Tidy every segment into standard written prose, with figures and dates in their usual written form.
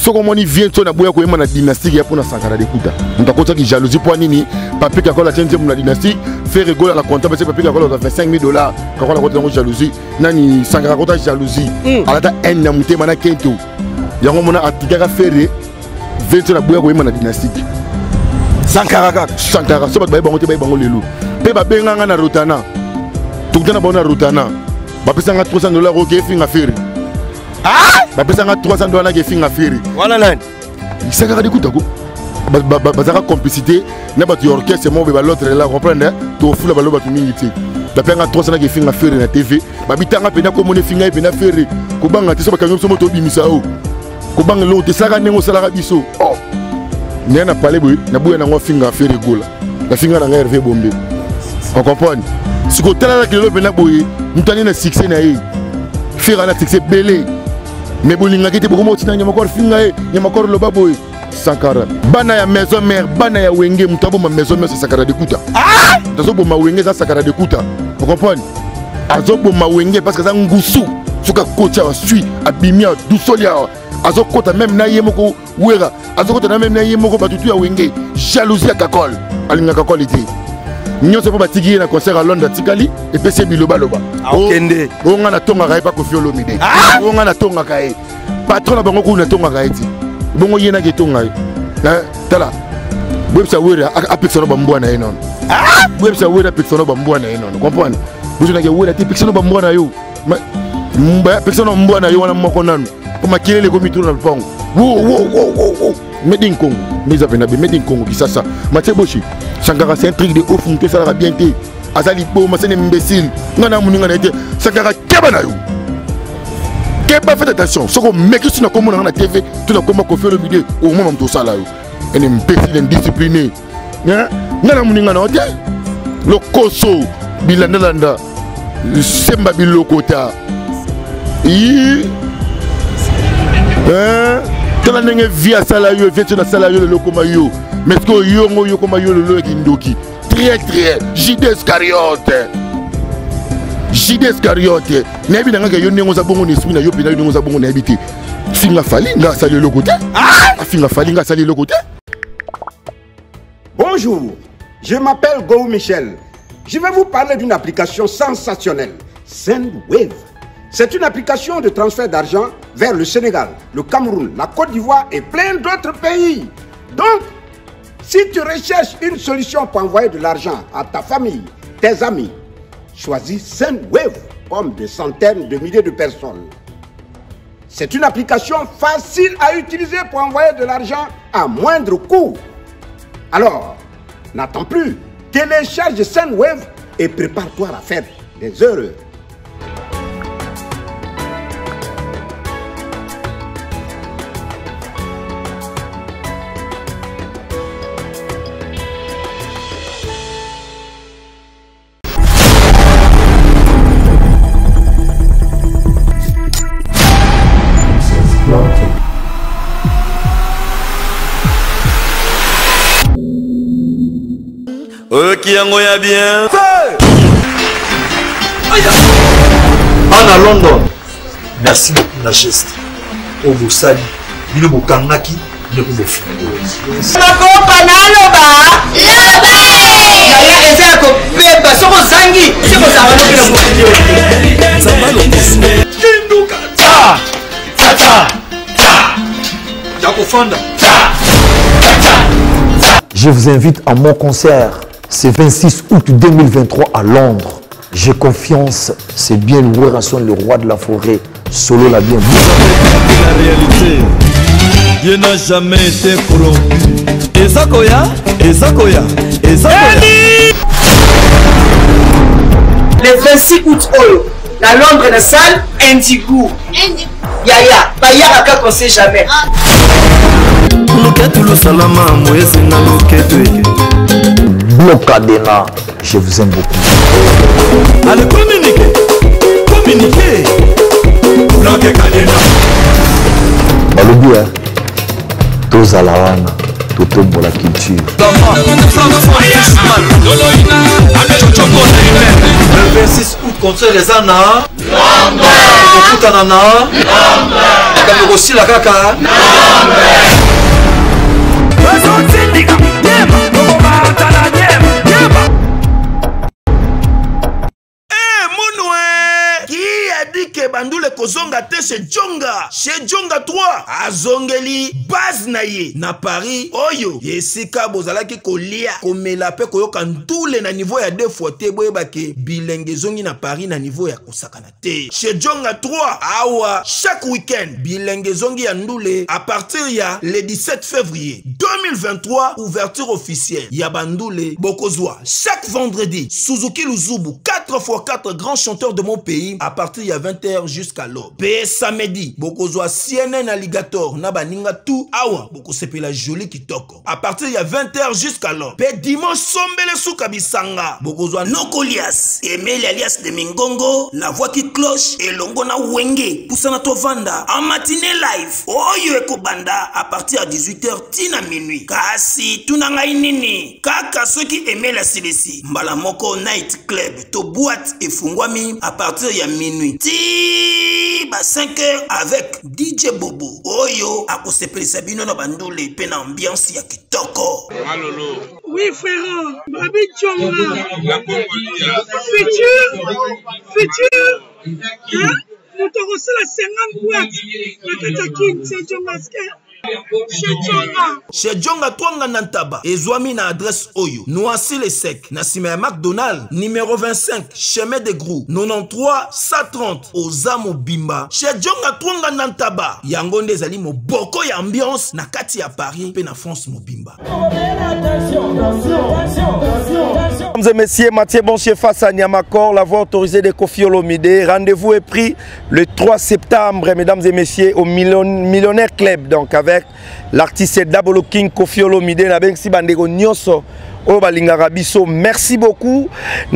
ce qu'on m'a vient sur la boya ko na dynastie ya pour na Sankara d'écouter on t'a côté qui jalousie pour nini papier qui a la tienne pour la dynastie fait rigoler la comptable c'est papier qui a fait $5,000 quand la côté jalousie nani Sankara côté jalousie ala ta haine na muté mana kento yango mona atika faire vient sur la boya ko na dynastie Sankara so ba bango te ba bango lelo pe ba benga na Rotana tout na bona Rotana ba pesa nga $300 ok finga faire ba pesa nga $300 ke finga faire wana nani Sankara d'écouter ko bazaka complicité na ba tu orchestre mo ba l'autre là comprendre to fula ba lo ba tu mingi ba penga $300 ke finga faire na TV ba bitanga pena ko mone finga pena faire ko banga te so ba kanyo so moto bimisa o ko banga lo te saka nengo sala biso oh Nena parlé na bouya na ngo finga faire gola la finga na Hervé Bombe on comprend si ko tala que le bena boye mutani na succès na ye faire na succès belé mais bolinga kete beaucoup motina nyama ko finga ye nyama ko lo baboye Sankara bana ya maison mère bana ya wenge mutabo ma maison mère Sankara d'écouter tazo bo ma wenge za Sankara d'écouter on comprend azo bo ma wenge parce que ça ngusu suka kocha wa sui abimia dusolia azo kota même na yemoko wera azo kota na même na yemoko batutu ya wenge jalousie kakol alinga kakol ite nyonso po batiki na concert à Londres tikali et pc biloba loba okende onga na tonga kai pa ko fiolo mide onga na tonga kai patron na bango ko na tonga kai ti bongo yena ke tonga na tala websa wera apexono bambwa na enon websa wera apexono bambwa na enon comprendre buzu na ke wera ti apexono bambwa na yo mba apexono bambwa na yo wana moko nanu pour maquiller les comités dans le pont. Wow. Medin Congo, mes amis, Medin Congo, qui ça. Mathieu Boshi, Sankara, c'est un truc de ouf, que ça va bien été. Azali Po, c'est un imbécile. Nana Mouningana été. Sankara, Kabanayo. Keba, faites attention. Ce qu'on met sur la commune dans la TV, tout le comment qu'on fait le vidéo, au moment où ça là. Un imbécile, indiscipliné. Nana Mouningana, le Koso, Bilandalanda, Semba Bilokota. Tala nenge via salayo vient na salayo le lokoma yo mais ko yo ngo yo koma yo le kindoki très Judas Iscariote nebi nanga ke yo nengo za bongo n'esprit na yo pina yo nengo za bongo na habité finga fali nga sali le côté finga fali nga sali le côté. Bonjour, je m'appelle Go Michel. Je vais vous parler d'une application sensationnelle, Sendwave. C'est une application de transfert d'argent vers le Sénégal, le Cameroun, la Côte d'Ivoire et plein d'autres pays. Donc, si tu recherches une solution pour envoyer de l'argent à ta famille, tes amis, choisis Sendwave comme des centaines de milliers de personnes. C'est une application facile à utiliser pour envoyer de l'argent à moindre coût. Alors, n'attends plus, télécharge Sendwave et prépare-toi à faire des heureux. Qui a bien à London. Merci beaucoup la geste. Au Boussali, il est Boukangaki, il est Boufou. Je vous invite à mon concert. C'est 26 août 2023 à Londres. J'ai confiance, c'est bien le roi de la forêt. Solo la bien. La réalité, Dieu n'a jamais été corrompu. Ezakoya. Le 26 août, à Londres, la salle Indigo. Yaya, Bayaka qu'on sait jamais. Blocadena, je vous aime beaucoup. Allez, communiquez. Blocadena. Balobia, tous à la wana, tout pour la culture. Le 26 août, concert les Anna. Écoute Anana. Aussi la caca. raté chez Djonga. Chez Djonga 3, azongeli base na ye na Paris. Oyo, yesika bozalaki kolia komela pe koyoka ndule na niveau ya 2 fois te boyebake bilenge zongi na Paris na niveau ya kosakana te. Chez Djonga 3, awa chaque week-end bilenge zongi ya ndule à partir ya le 17 février 2023 ouverture officielle ya bandule bokozwa chaque vendredi Suzuki Luzubu 4x4 grands chanteurs de mon pays à partir ya 20h jusqu'à l'aube. Pe samedi bokozwa CNN Alligator na baninga tout awa bokosepela joli kitoko à partir ya 20h jusqu'à l'aube. Pe dimanche sombele suka bisanga bokozwa Nokolias Emile alias de Mingongo la voix qui cloche et longo na wenge pusana tovanda en matinée live oyo ekobanda à partir à 18h tina minuit. Kasi tunanga inini kaka soki Emile Silesi mbala moko night club to boîte efungwami à partir ya minuit ti ba 5h avec DJ Bobo oyo akosepelisa bino na bandule pe na ambiance ya kitoko. Malolo. Oui frère, Babi Djonga. Futur. Hein? Nous t'avons reçu la 50 boîtes. La Katakin, c'est Djonga. Chez Djonga Twanga Nantaba ezwami na adresse oyo Noisy le Sec na sima ya McDonald numéro 25 chemin de Grou 93 130 Ozamo Bimba. Chez Djonga Twanga Nantaba yango nde ezali moboko ya ambiance na kati ya Paris pe na France Mobimba. Mesdames et messieurs, Mathieu Bonchier face à Niamakor, la voix autorisée de Koffi Olomide. Rendez-vous est pris le 3 septembre, mesdames et messieurs, au Millionnaire Club, donc avec l'artiste Dabolo King Koffi Olomide. Merci beaucoup.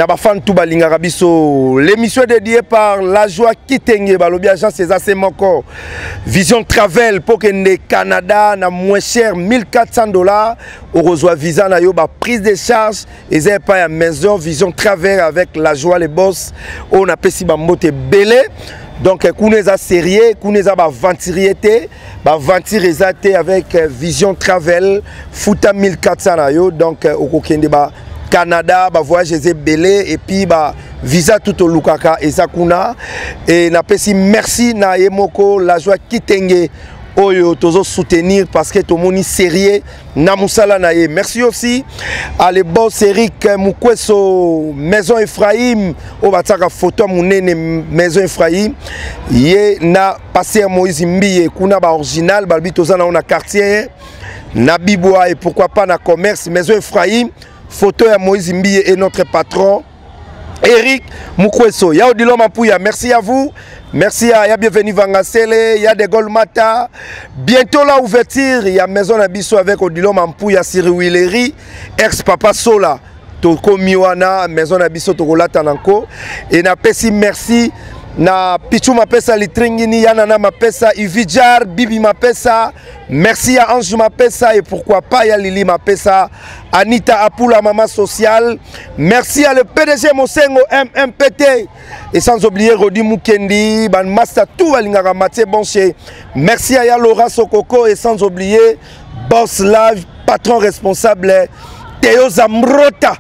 L'émission est dédiée par La Joie Kitenge, Balobi Agence César Semoko. Vision Travel pour que le Canada na moins cher $1400. On reçoit visa na yo ba prise de charge et c'est pas à maison Vision Travel avec La Joie les boss. On a pesi ba moté belé. Donc, Kouneza sérieux, Kouneza ventiriété, ventiriété avec Vision Travel, Fouta 1400 nayo. Donc, au Kokende Canada, voyage belé et puis visa tout au Lukaka et Sakuna. Et na pesi merci na Yemoko La Joie Kitenge. Oyo tozo soutenir parce que tout le monde est sérieux na musala na ye. Merci aussi à les boss Eric Mukweso Maison Ephraim o bataka photo munene Maison Ephraim ye na passer Moïse Mbiye kuna ba original balbi tozana on a quartier na Biboa et pourquoi pas na commerce Maison Ephraim photo ya Moïse Mbiye et notre patron Eric Mukweso. Ya Odilo Mapuya, merci à vous. Merci à Bienvenue Vangasele, il y a des Golmata. Bientôt la ouverture, il y a Maison Abisso avec Odilo Mapuya, Siri Willery, ex-papa Sola, Toko Miwana, Maison Abisso Tokola Tananko. Et na pesi merci. Na Pichou Mapesa Litringini, Yanana Mapesa, Ividjar, Bibi Mapesa, merci à Ange Mapesa et pourquoi pas ya Lili Mapesa, Anita Apula Mama Social, merci à le PDG Mosengo MMPT et sans oublier Rodi Mukendi, Ban Master tout Alingara Mathieu Bonchier, merci à Laura Sokoko et sans oublier Boss Live, patron responsable Théo Zambrota,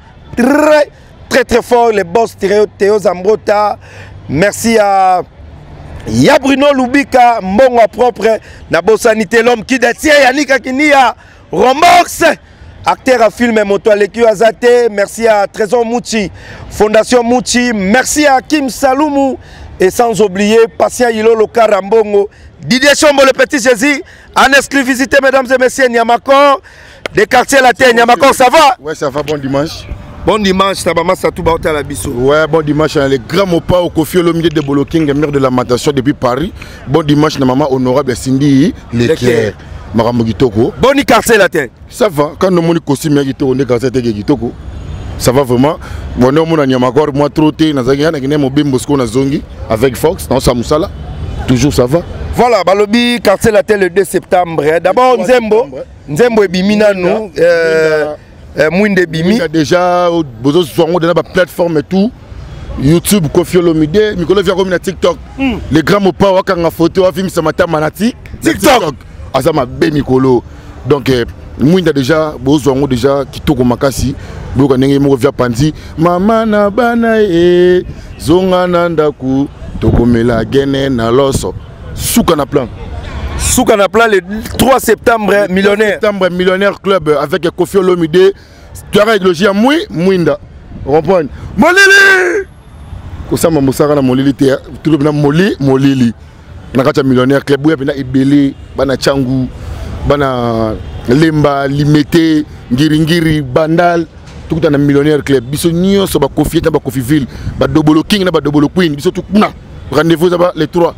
très fort les boss Théo Zambrota. Merci à Bruno Lubika, Mbongo propre, Nabo Sanité, l'homme qui détient Yannick Akinia, Romox, acteur à film et moto Aleki Azate, merci à Trésor Mouchi, Fondation Mouchi, merci à Kim Saloumou, et sans oublier Patient Yilo Loka Rambongo, Didier Chombo le petit Jésus, en exclusivité mesdames et messieurs, Niamakor, des quartiers latins, Niamakor, ça va? Ouais, ça va, bon dimanche. Bon dimanche, Tabama Satou Baota la Bisso. Ouais, bon dimanche, les grands mots pas au Koffi Olomide de Bolo King, maire de la Matation depuis Paris. Bon dimanche, na maman honorable Cindy Leclerc. Marambo Gitoko. Bon quartier la tête. Ça va, quand nous avons costume Gitoko, on est quartier de Gitoko. Ça va vraiment. Bon, nous avons Niamakor, moi trotté, nous avons Bimbosko na Zongi avec Fox, dans Samusala. Toujours ça va. Voilà, Balobi, quartier la tête le 2 septembre. D'abord, Nzembo et Bimina, nous. Mouinde Bimi. Il y a déjà des plateformes et tout. YouTube, Koffi Olomide, Mikolo vient comme TikTok. Les grands mots pas wakanga photo, film ça m'a manati. TikTok. Azama be Mikolo. Donc Mouinde déjà, besoin déjà kitoko makasi. Donc on est mo via panzi. Mama na bana zonga nandaku tokomela gene na loso. Souka na plan. Souka na plan le 3 septembre millionnaire. Septembre millionnaire club avec Kofi Olomide. Tu as idéologie à Mouinda. Vous comprenez? Molili! Kosama Moussara na Molili te tout le monde Molili. Na kata millionnaire club buya pena Ibele, bana Changu, bana Lemba, Limete, Ngiri, Bandal. Tout dans un millionnaire club. Biso nyo so ba Kofi na ba Kofi Ville, ba Dobolo King na ba Dobolo Queen. Biso tout na. Rendez-vous là-bas les 3.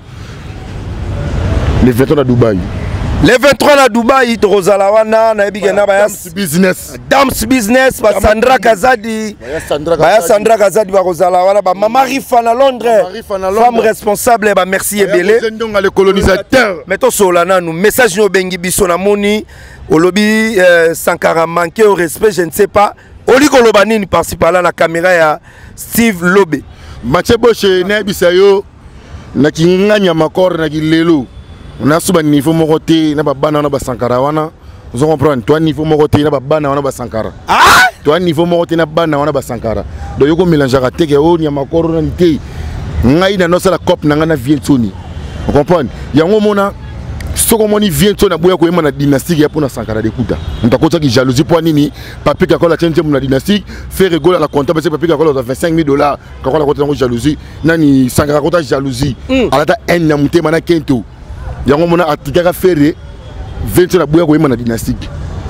Les 23 à Dubaï. Les 23 à Dubaï, Torozalawana, Naibigana Dams Business. Dams Business, Sandra Kazadi. Sandra Kazadi, Rozalawana, Mama Rifa à Londres. Femme responsable, merci Ebele. Les colonisateurs. Mettons Solana, nous, message nous bengi bisona moni, au lobby Sankara manqué au respect, je ne sais pas. Oli Kolobanini participe là la caméra à Steve Lobé. Mathieu Boche, Nabisayo, Nakinganya Makor, Nagilelo. On a souvent niveau mokoté, na ba bana na ba Sankara wana. Vous comprenez? Toi niveau mokoté na ba bana wana ba Sankara. Ah! Toi niveau mokoté na bana wana ba Sankara. Donc yoko mélanger à teke o nya makoro na nité. Ngai na no sala cop na ngana vientoni. Vous comprenez? Yango mona soko moni vientoni na boya ko yema na dynastique ya pona Sankara de kuta. Ntakota ki jalousie pour nini? Papi ka kola tchenje na dynastique, fait rigoler la compta parce que papi ka kola $25,000 ka kola kota ngo jalousie. Nani Sankara kota jalousie. Alata en na muté mana kento. Yango mona atikaka fere 20 na boya ko yema na dynastique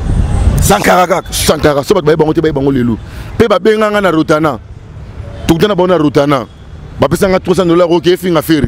Sankara so ba bango te ba bango lelo pe ba benga nga na Rotana tukuna na bona Rotana ba pesa nga $300 OK finga fere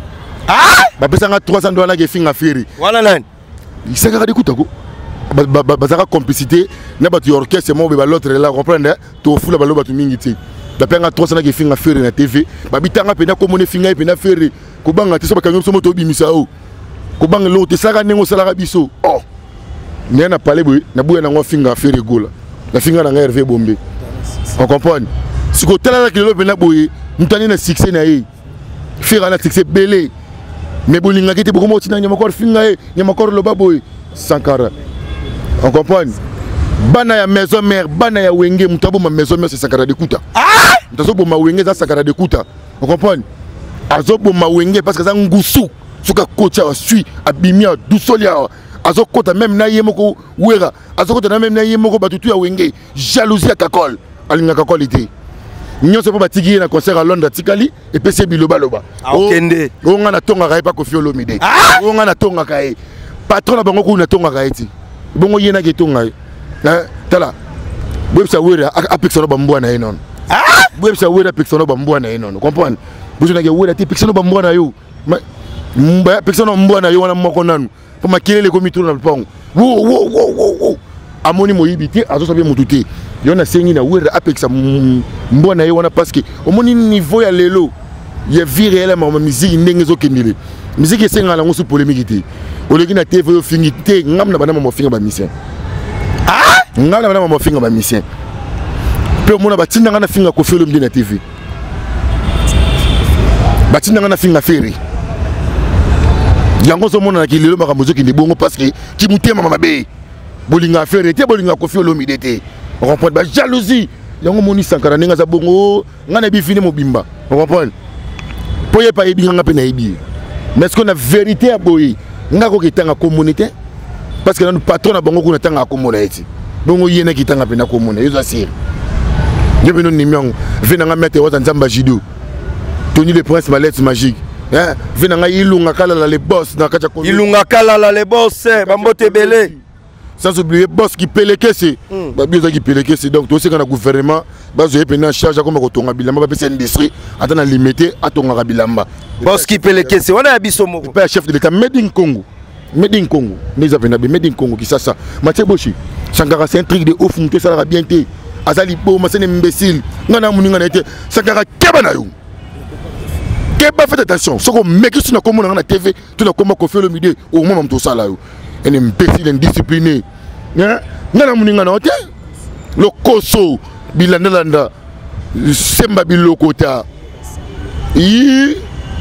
ba pesa nga $300 ke finga fere wala nani Sankara de kutako ba zaka complicité na ba tu orchestre mo be ba l'autre là comprendre to fula ba lo ba tu mingi te ba penga $300 ke finga fere na TV ba bitanga pe na ko mone finga pe na fere ko banga te so ba kanyo so moto bimisa o Kobang l'autre, ça va négo ça biso. Oh, n'y a pas les bruits, n'a boué n'a finga faire gola. La finga n'a Hervé Bombé. On comprend. Si vous avez que l'autre n'a boué, nous tenons un succès naïe. Faire un succès belé. Mais vous n'avez pas beaucoup de temps, n'y a encore finga, n'y a encore le baboui. Sankara. On comprend. Bana ya maison mère, bana ya wenge, mutabo ma maison mère c'est Sankara de Kuta. Ah! Mutazo ma wenge c'est Sankara de Kuta. On comprend. Azo ma wenge parce que ça ngoussou. Suka kocha suit abimia dousolia azo kota même na yemoko wera azo kota même na yemoko batutu ya wenge jalousie à kakol alinga kakol ité nyonso po batiki na concert à Londres tikali et PC biloba loba okende o nga na tonga ka pa Kofi Olomide o nga na tonga ka e patron na bango ku na tonga ka eti bongo yena ke tonga tala websa wera apexono bambwa na enon websa wera apexono bambwa na enon comprendre buzuna ke wera ti apexono bambwa na yo Mba personne mbwana yo wana moko nanu po makelele ko mitro na lupango wo amoni moyibiti azo sabe mututé yo na sengi na wera apexa mbwana yo wana parce que omoni niveau ya lelo ya vie réelle ma musique ndenge zo kendile musique esenga la ngosu polémique té oleki na TV yo fingi té ngam na bana mo finga ba mission ngam na bana mo finga ba mission pe mona batinda ngana finga Kofi Olomide na TV batinda ngana finga feri yango zo mona ki lelo makambo zo ki ndi bongo parce que ki mutema mabe bolinga faire te bolinga Kofi Olomide te on comprend ba jalousie yango moni Sankara ninga za bongo ngana bi fini mobimba on comprend poye pa yebi nga pe na yebi mais est-ce qu'on a vérité à boye nga ko kitanga communauté parce que nous patron na bongo ko na tanga communauté bongo yena kitanga pe na communauté yo asir je bino nimyong vina nga mettre wa nzamba jido Tony le prince malette magique. Hein? Venanga ilunga kala les boss na kacha ko. Ilunga kala les boss, bambote belé. Sans oublier boss qui paie les caisses. Ba bien qui paie les caisses donc to c'est quand le gouvernement ba zo epena charge comme ko tonga bilamba ba pesa industrie atana limité atonga bilamba. Boss qui paie les caisses, on a biso moko. Pas chef de l'état Made in Congo. Made in Congo. Les avena Made in Congo qui ça. Mathieu Boshi. Sankara c'est un truc de ouf monter ça la bien té. Azali bo ma c'est un imbécile. Ngana muninga na été. Sankara kebana yo. Faites attention, ce qu'on met sur la TV, tout le monde Kofi Olomide au moment tout ça là, un imbécile indiscipliné. Hein? Le Koso, Bilandalanda, Semba Bilokota. Hein?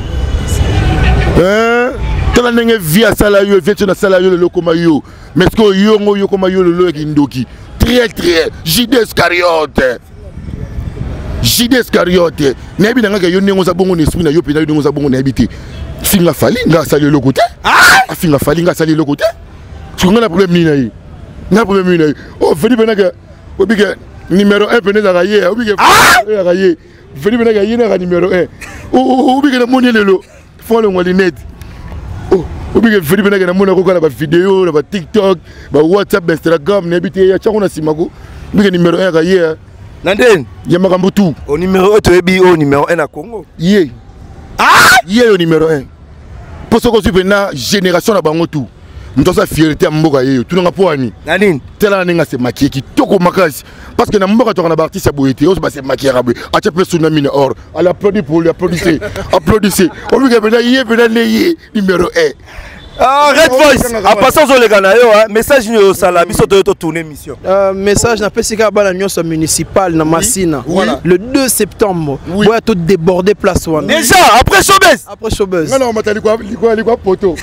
Tala nenge via salayo, via na salayo le lokomayo. Mais ce que yo komayo le lokindoki. Très très, Judas Iscariote. Judas Iscariote. Nebi nanga yo nengo za bongo n'esprit na yo pe na yo nengo za bongo na habité. Finga Fali, nga sali le côté. Finga Fali, nga sali le côté. Tu as un problème ni na problème ni. Oh, Feli Benaga. Obiga numéro 1 pene za rayer. Obiga rayer. Feli Benaga yena numéro 1. Obiga na moni lelo. Font le molinette. Oh, obiga Feli Benaga na mona ko na ba vidéo, na ba TikTok, ba WhatsApp, Instagram, na bité ya chakona simako. Obiga numéro 1 rayer. Nanden, Yamakambo tout. Au numéro 1 tu es au numéro 1 à Congo. Yé. Yé au numéro 1. Pour ce qu'on suit na génération na bango tout. Nous sa fierté à mboka yé. Tout n'a pas ani. Nanine. Tela nenga se maquiller qui toko makasi. Parce que na mboka to na ba artiste boyete, on se passe maquiller rabé. A tchapé tsunami na or. À l'applaudit pour lui applaudissez. Applaudissez. On lui gabena yé bena yé numéro 1. Ah, Red Voice. En passant sur les Ghana, message au Sala, biso to tourner mission. Message na pesika bana nyonso municipal na Massina. Le 2 septembre. Boya tout débordé place wana. Déjà après Showbiz. Après Showbiz. Non non, matali quoi poto.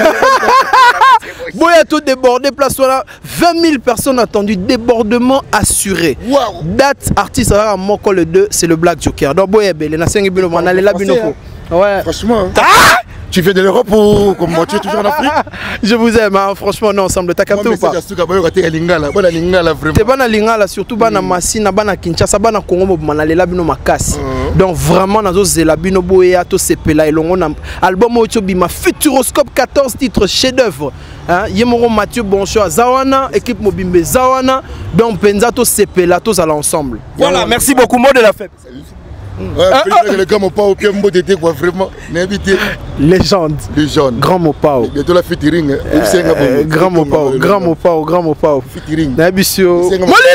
Boya tout débordé place wana. 20 000 personnes attendues, débordement assuré. Date artiste à Moko le 2, c'est le Black Joker. Donc boya belé na sengi bilo manale la binoko. Ouais. Franchement. Tu viens de l'Europe ou comment tu es toujours en Afrique? Je vous aime, hein. Franchement, non, ensemble. T'as capté ou pas? Tu es bana lingala, surtout bana Massina, bana Kinshasa, bana Congo, bana lela bino makasi. Donc vraiment, nazo zela bino boya to sepela elongo na album ocho bima Futuroscope 14 titres chef-d'œuvre. Hein, Yemoro Mathieu Bonchoa Zawana, équipe Mobimbe Zawana. Donc Penza to sepela tous à l'ensemble. Voilà, merci beaucoup. Mot de la fête. Les gars m'ont pas au pied mot d'été quoi vraiment n'invité légende grand mot pao bientôt la featuring grand mot pao featuring Nabisio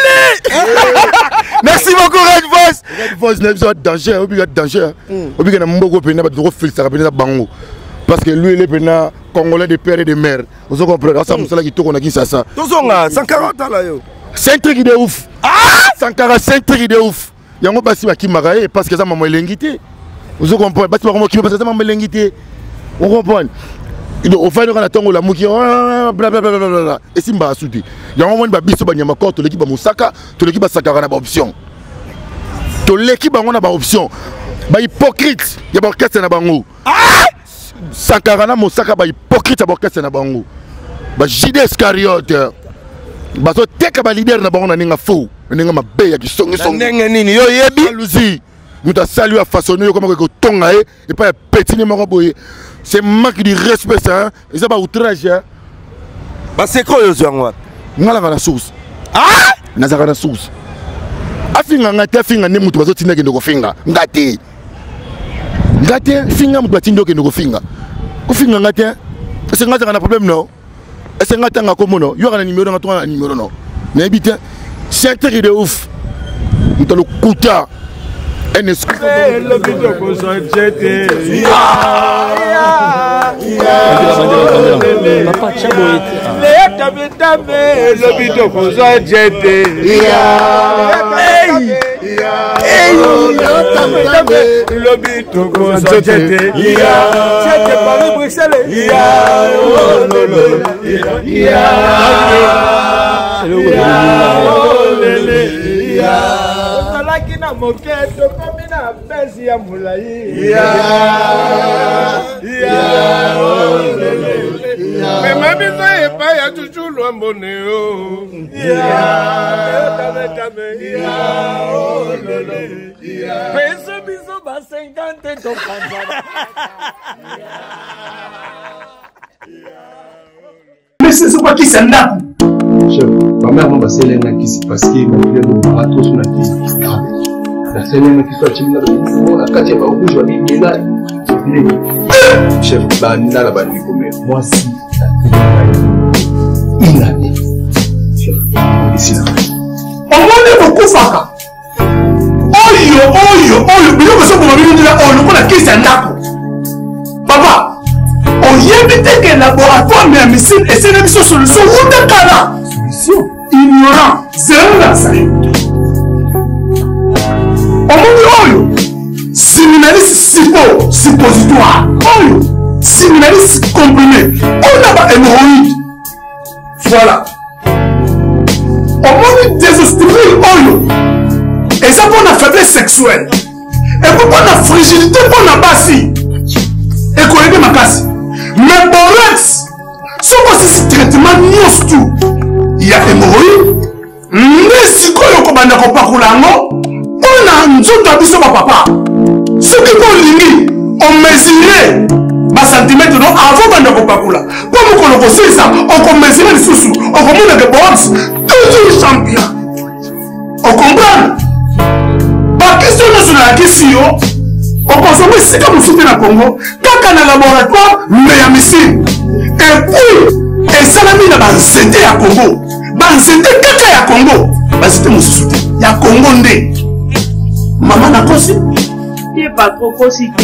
merci beaucoup Red Voice. Red Voice n'a besoin de danger obligatoire na mboko pena ba trop filtre ça pena bango parce que lui il est pena congolais de père et de mère vous comprenez ça musala qui toko na Kinshasa tozonga 140 ans là yo c'est un truc de ouf 145 trucs de ouf. Yango basi bakimaka parce que ça maman elengité. Vous comprenez basi bakoma ki parce que ça maman elengité. On comprend. Il au fait on attend la muki bla bla bla bla et simba souti. Yango moni ba biso banyama ko to l'équipe ba musaka, to l'équipe ba sakara na ba option. To l'équipe bango na ba option. Ba hypocrite, ya ba orchestre na bango. Sakara na musaka ba hypocrite ba orchestre na bango. Ba Judas Iscariote. Baso teka ba leader na bango na ninga fou. Ninga mabe ya kisongi songi. Ninga nini yo yebi Luzi. Muta salu a façonné comme que tonga et pas petit numéro boye. C'est manque de respect ça. Et ça ba outrage. Ba c'est quoi yo zangwa? Ngala na source. Nazaka na source. Afinga ngata finga ne mutu bazo tinda kendo ko finga. Ngate. Ngate finga mutu batindo kendo ko finga. Ko finga ngate. C'est ngata na problème non. Est-ce que ngata ngako mono? Yo kana numéro ngato na numéro non. Mais habite c'est un truc de ouf. Nous le couta. Un excuse. Le bidon qu'on s'en jeté. Le bidon qu'on s'en jeté. Le bidon qu'on s'en jeté. C'était Paris Bruxelles. Lakina moketo komina bezi ya mulai mema biso epa ya chuchulu amboneo peso biso ba 50 tokanza mais c'est quoi qui s'en a? Ma mère m'a passé l'un qui s'est passé, mon frère de marathon sur la piste. La scène qui soit timide, la quatrième fois où je vais aller là. Chef, Banina la banni comme moi, si il a dit. Ici là. On va beaucoup faire. Oyo, mais nous sommes pour venir là, on nous a qui s'en a. Papa, on y évite que le laboratoire mais missile et c'est une solution. Où est-ce que ignorant, zéro la salle. Oyo, séminaliste suppositoire. Oyo, séminaliste comprimé. On a pas hémorroïde. Voilà. On désostérile. Oyo. Et ça pour la faiblesse sexuelle. Et pour la fragilité pour la bassie. ekoyede makasi mais borex soko sisi traitement nyonso tu ya hémorroïde nde sikoyo kobanda kopakula yango mpona nzoto ya biso bapapa soki kolingi omesure basantimetre no avant banda kopakula mpo mokolo kosilisa okomesure lisusu okomonake box toujours champion okomprendre bakestio nyonso nayakisi yo okozonga esika mosusu te na congo kaka na laboratoire me ya misine epuis esalami na banzete ya congo banzete kaka ya congo banzete mosusu te ya congo nde mama nakosi ye bakokosi te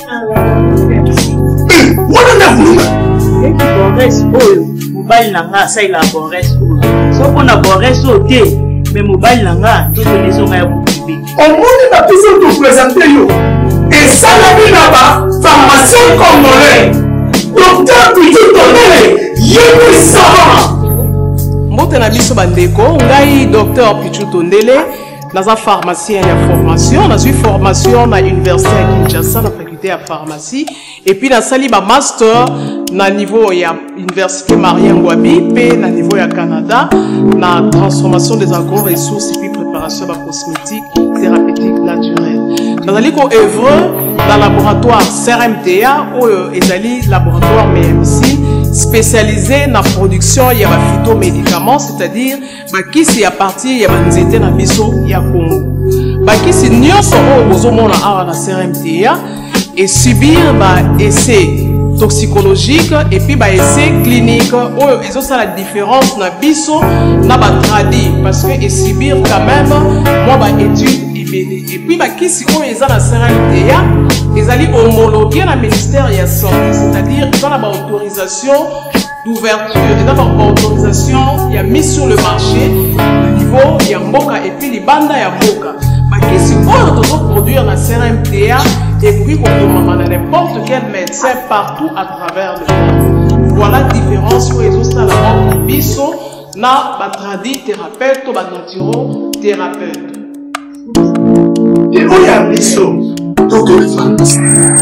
wana nakulunga eki bores oyo mobali na nga asalela bores oyo soko na bores oyo te me mobali na nga tozonezonga ya bokibe omoni bapesi topresente yo esalami na bapharmacien congolais docteur Pichu Tondele yebi savant mbote na biso bandeko ngai docteur Pichu Tondele naza pharmacien ya formation nazwi formation na université ya Kinshasa na faculté ya pharmacie et puis nasali ba master na niveau ya université Maria Ngouabi pe na niveau ya Canada na transformation des agro-ressources et puis préparation de cosmétiques thérapeutiques naturelles. Nazali ko œuvre dans laboratoire CRMTA ou ezali laboratoire MMC spécialisé dans la production ya ba phytomédicaments, c'est-à-dire bakisi ya partie ya banzete na biso ya Congo. Bakisi nyonso o bozomona awa na CRMTA et subir ba essai toxicologique et puis ba essai clinique oyo ezosa la différence na biso na ba tradi parce que et subir quand même moi ba étude ibele et puis ba kisi oyo eza na CRMTA ezali homologué na ministère ya santé, c'est-à-dire dans la autorisation d'ouverture et dans la autorisation il y a mis sur le marché au niveau ya mboka et puis libanda ya mboka bakisi oyo tozo produire na CRMTA et puis qu'on a n'importe quel médecin partout à travers le monde. Voilà la différence où ils ont ça la biso na batradi thérapeute ou batantiro thérapeute. Et où y a biso docteur les pharmacies.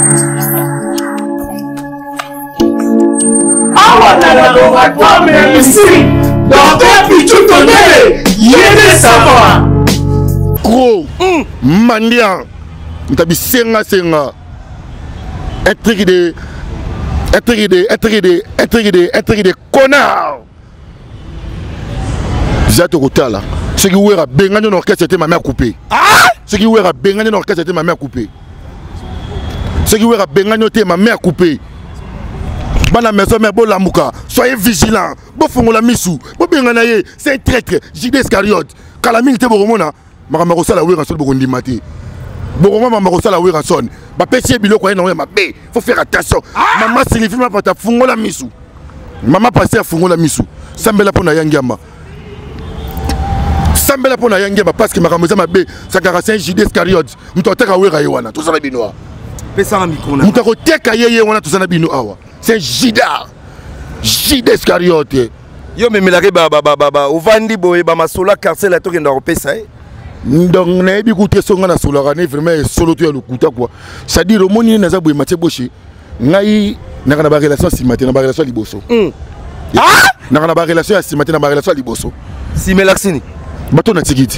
Awa na laboratoire mais ici docteur Pichu Tondele yéné savoir. Gros mandian ntabi senga intrigué de connard. Zato kotala ce qui ouera bengani dans orchestre c'était ma mère coupée. Ce qui ouera bengani dans orchestre c'était ma mère coupée. Ce qui ouera bengani c'était ma mère coupée. Bana maison mais bon lamuka soyez vigilants. Bo fongola misu. Bo bengana ye c'est un traître Judas Iscariote. Kalamine te boromona makama kosala ouera sol bokondi mati. Bon, maman Rosala Wiranson, ma péché biloko est ma bé. Faut faire attention. Maman signifie ma pata fungo la misu. Maman passé à fungo la misu. Sambela pona yangamba. Sambela pona yangamba parce que ma ramosa ma bé. Ça caractère Judas Iscariote. Mutoteka wera yewana. Tout ça na binoa. Pesa na micro na. Mutoteka yewana tout ça na bino awa. C'est Judas. Judas Iscariote. Yo memelake ba ovandi boye ba masola carcel to kenda kopesa donc nayebi kuté songa na solaka ne vraiment solo to ya lokuta quoi c'est-à-dire au moni na za boye maté boshi ngai na kana ba relation simate na ba relation liboso na kana ba relation simate na ba relation liboso simelaxini bato na tikiti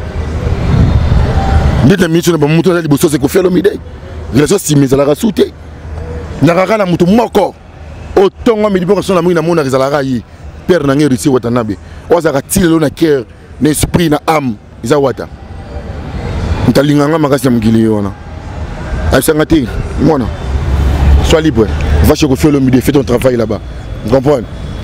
ndete mitu na ba mutu na liboso c'est ko faire le midi relation simate la rasouté na kana mutu moko otonga midi pour sona na mona rezalaka yi père na ngeri ci watanabe ozaka tilelo na cœur na esprit na âme Izawata. Ntalinganga makasi ya mgili yona. Aïsangati, mwana. Sois libre. Va chez Kofi Olomide, fais ton travail là-bas. Vous comprenez?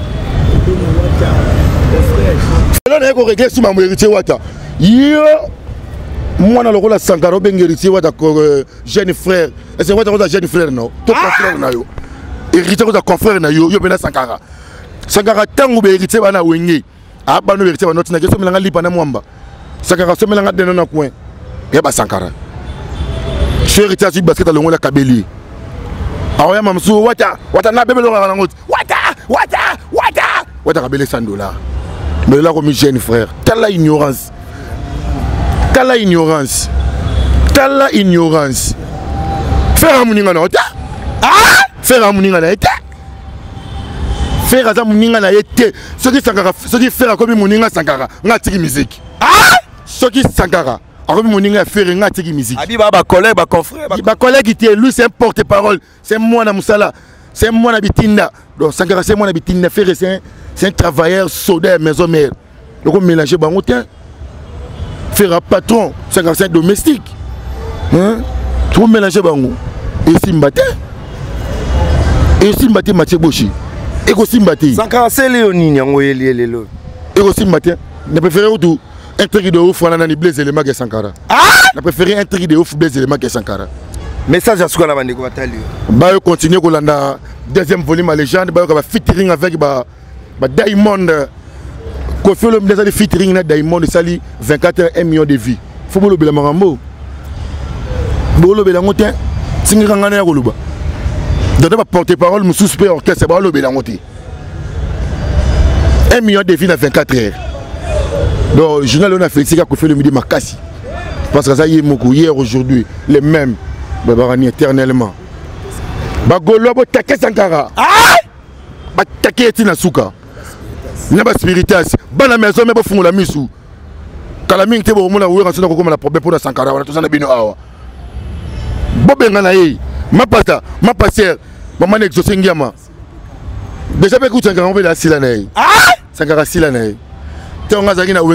Là, on a réglé sur ma héritier Wata. Yo, moi, dans le rôle de Sankara, ben héritier Wata, jeune frère. Et c'est Wata, jeune frère, non? Ton confrère, na yo. Héritier Wata, confrère, na yo, yo, ben Sankara. Sankara, tant ou héritier, wana wenge. Ah, bah, nous héritier, notre nagé, so melanga lipa na mwamba. Sankara so melanga deno na coin. Ya ba Sankara. Chez héritier, sur basket, le la Kabeli. Ah, ouais, mamsou, Wata, na bébé, Wata Kabeli $100. Mais là, comme jeune frère, quelle ignorance. Quelle ignorance. Quelle ignorance. Faire un mouniga, non? Faire moninga na été. Faire aza moninga na été. Ce qui faire comme moninga Sankara, nga tiki musique. Ah! Ce qui Sankara, comme moninga faire nga tiki musique. Abi ba collègue, ba confrère, ba collègue qui lui c'est un porte-parole, c'est moi na musala, c'est moi na bitinda. Donc Sankara c'est moi na bitinda, faire c'est un travailleur soudeur maison mère. Donc on mélanger bango tiens. Faire un patron, Sankara c'est un domestique. Hein? Tout mélanger bango. Et Simbate. Et Simbate Mathieu Boshi. Et Simbate. Sankara c'est Léonine yango yelelo. Et Simbate. Ne préférez tout un truc de ouf on a ni blaze élément que Sankara. Ah! Ne préférez un truc de ouf blaze élément que Sankara. Message à ce qu'on a bandé quoi tali. Ba yo continuer ko landa deuxième volume à légende ba yo ka featuring avec ba Diamond. Ko fait le des featuring na Diamond sali 24 heures 1 million de vies. Faut bolo bela marambo. Bolo bela ngote. Singa ngana ya koluba. Donner ma porte-parole, mon suspect orchestre, c'est pas le bélangoté. 1 million de vies dans 24 heures. Donc, le journal, on a fait ce fait le midi Makassi. Parce que ça y est, beaucoup hier, aujourd'hui, les mêmes, Babarani éternellement. Bagolo, Take Sankara. Ah! Take Etina Souka. Naba Spiritas. Bana maison, mais pas fou la misou. Kalaming Tebo, on a ouvert un certain comme la problème pour la Sankara, on a tout ça dans Bino Awa. Bobenganaï. Ma pata, ma passeur, maman exaucé Ngiama. Déjà, écoute, Sankara, on veut la Silanaï. Ah! Sankara Silanaï. On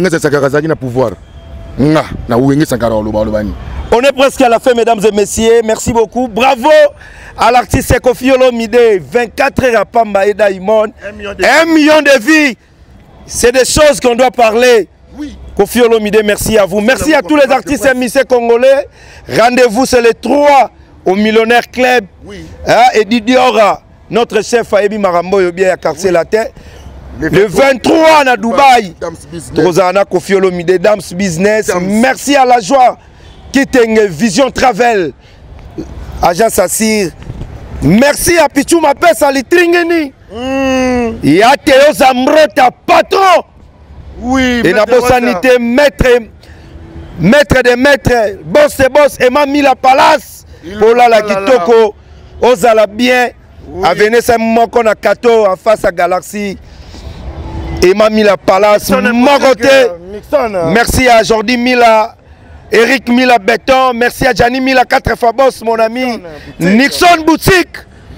est presque à la fin, mesdames et messieurs. Merci beaucoup. Bravo à l'artiste Kofi Olomide. 24 heures à Pamba et Daimon. 1 million de vies. C'est des choses qu'on doit parler. Oui. Kofi Olomide, merci à vous. Merci à tous les artistes MIC congolais. Rendez-vous, c'est le 3 au Millionnaire Club. Oui. Et Didiora, notre chef Aebi Marambo, bien à Quartier la tête. Le 23 à Dubaï, Rosana Kofi Olomide, Dams Business. Merci à la joie qui est Vision Travel, Agence Assir. Merci à Pichou Mapes à Litringeni. Et à Théo Zamrota, patron. Oui, et Nabo Sanité, maître des maîtres, boss et boss, et Mami la Palace. Pour la Kitoko, Ozala bien. À Venez, moment qu'on a Kato en face à Galaxy. Et Mami la Palace, mon côté. Merci à Jordi Mila, Eric Mila Béton, merci à Gianni Mila 4 fois boss, mon ami. Nixon Boutique.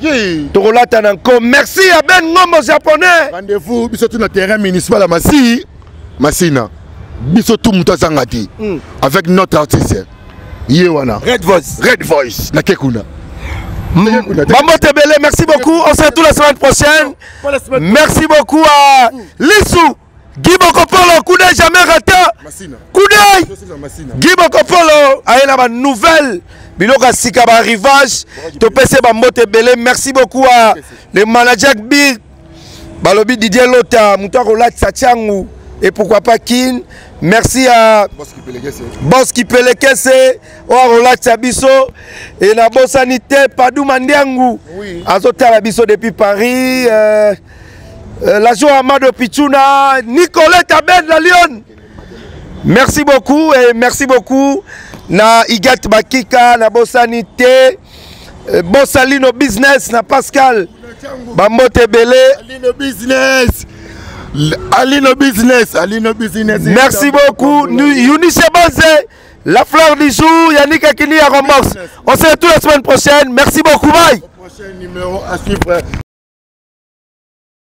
Merci à Ben Ngomo japonais. Rendez-vous, sur le terrain municipal à Massina. Bisotou Moutazangati. Avec notre artiste. Yewana. Red Voice. Red Voice. Na Kekuna. Maman Tebele, merci beaucoup. On se retrouve la semaine prochaine. Merci beaucoup à Lissou. Guy Bokopolo, coup d'œil jamais raté. Coup d'œil. Guy Bokopolo, aïe la nouvelle. Biloka Sikaba Rivage. Topese Bambo Tebele. Merci beaucoup à les managers Big. Balobi Didier Lota, Moutaro Lat Sachangu. Et pourquoi pas Kin. Merci à Boss qui peut les caisser. Oarola Tchabiso. Et la Boss Sanité, Padou Mandiangou. Azota Labiso depuis Paris. La joie Amado Pichuna. Nicolas Tabed la Lyon. Merci beaucoup. Et merci beaucoup. Na Igat Bakika, na Boss Sanité. Boss Alino Business, na Pascal. Bambo Tebele. Alino Business. Alino Business, Alino Business. Merci beaucoup. Eunice Banze, la fleur du jour, Yannick Akini à Romox. On se retrouve la semaine prochaine. Merci beaucoup. Bye. Prochain numéro à suivre.